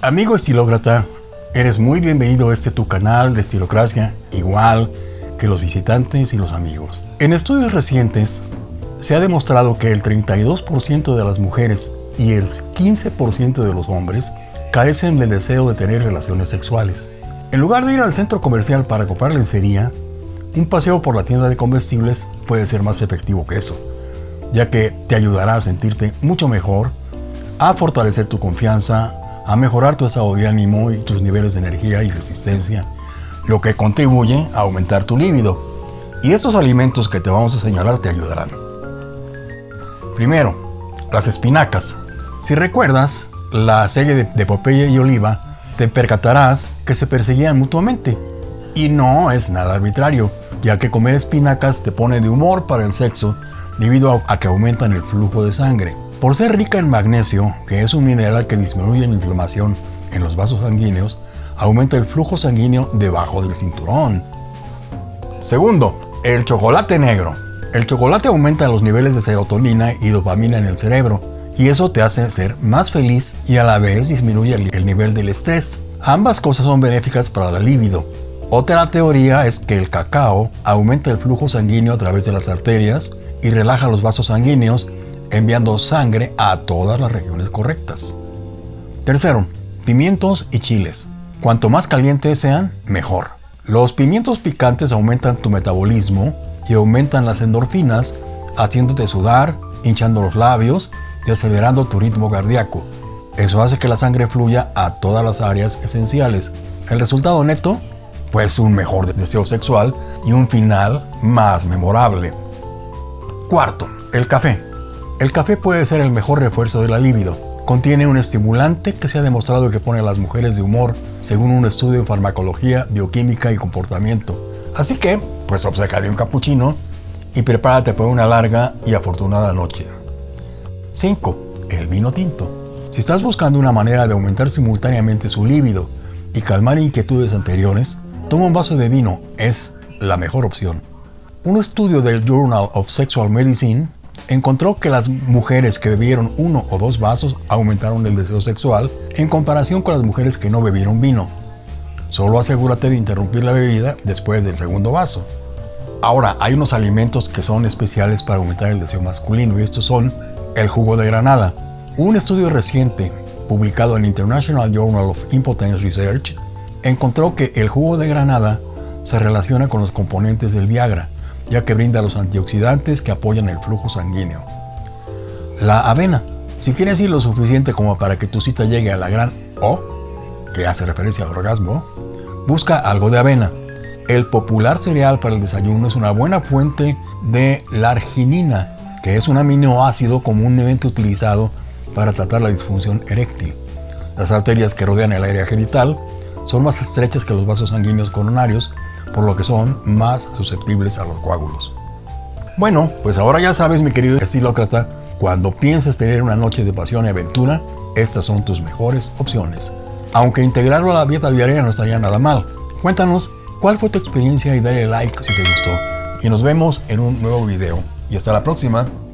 Amigo estilócrata, eres muy bienvenido a este tu canal de Estilocracia, igual que los visitantes y los amigos. En estudios recientes se ha demostrado que el 32% de las mujeres y el 15% de los hombres carecen del deseo de tener relaciones sexuales. En lugar de ir al centro comercial para comprar lencería, un paseo por la tienda de comestibles puede ser más efectivo que eso, ya que te ayudará a sentirte mucho mejor, a fortalecer tu confianza, a mejorar tu estado de ánimo y tus niveles de energía y resistencia, lo que contribuye a aumentar tu líbido. Y estos alimentos que te vamos a señalar te ayudarán. Primero, las espinacas. Si recuerdas la serie de Popeye y Oliva, te percatarás que se perseguían mutuamente. Y no es nada arbitrario, ya que comer espinacas te pone de humor para el sexo debido a que aumentan el flujo de sangre. Por ser rica en magnesio, que es un mineral que disminuye la inflamación en los vasos sanguíneos, aumenta el flujo sanguíneo debajo del cinturón. Segundo, el chocolate negro. El chocolate aumenta los niveles de serotonina y dopamina en el cerebro, y eso te hace ser más feliz y a la vez disminuye el nivel del estrés. Ambas cosas son benéficas para la libido. Otra teoría es que el cacao aumenta el flujo sanguíneo a través de las arterias y relaja los vasos sanguíneos, enviando sangre a todas las regiones correctas. Tercero, pimientos y chiles. Cuanto más calientes sean, mejor. Los pimientos picantes aumentan tu metabolismo y aumentan las endorfinas, haciéndote sudar, hinchando los labios y acelerando tu ritmo cardíaco. Eso hace que la sangre fluya a todas las áreas esenciales. El resultado neto, pues un mejor deseo sexual y un final más memorable. Cuarto, el café. El café puede ser el mejor refuerzo de la libido. Contiene un estimulante que se ha demostrado que pone a las mujeres de humor, según un estudio en farmacología, bioquímica y comportamiento. Así que, pues obsécale un capuchino y prepárate para una larga y afortunada noche. 5. El vino tinto. Si estás buscando una manera de aumentar simultáneamente su libido y calmar inquietudes anteriores, toma un vaso de vino, es la mejor opción. Un estudio del Journal of Sexual Medicine encontró que las mujeres que bebieron 1 o 2 vasos aumentaron el deseo sexual en comparación con las mujeres que no bebieron vino. Solo asegúrate de interrumpir la bebida después del segundo vaso. Ahora, hay unos alimentos que son especiales para aumentar el deseo masculino y estos son el jugo de granada. Un estudio reciente publicado en International Journal of Impotence Research encontró que el jugo de granada se relaciona con los componentes del Viagra, ya que brinda los antioxidantes que apoyan el flujo sanguíneo. La avena. Si quieres ir lo suficiente como para que tu cita llegue a la gran O, que hace referencia al orgasmo, busca algo de avena. El popular cereal para el desayuno es una buena fuente de la arginina, que es un aminoácido comúnmente utilizado para tratar la disfunción eréctil. Las arterias que rodean el área genital son más estrechas que los vasos sanguíneos coronarios, por lo que son más susceptibles a los coágulos. Bueno, pues ahora ya sabes, mi querido estilócrata, cuando pienses tener una noche de pasión y aventura, estas son tus mejores opciones. Aunque integrarlo a la dieta diaria no estaría nada mal. Cuéntanos cuál fue tu experiencia y dale like si te gustó. Y nos vemos en un nuevo video. Y hasta la próxima.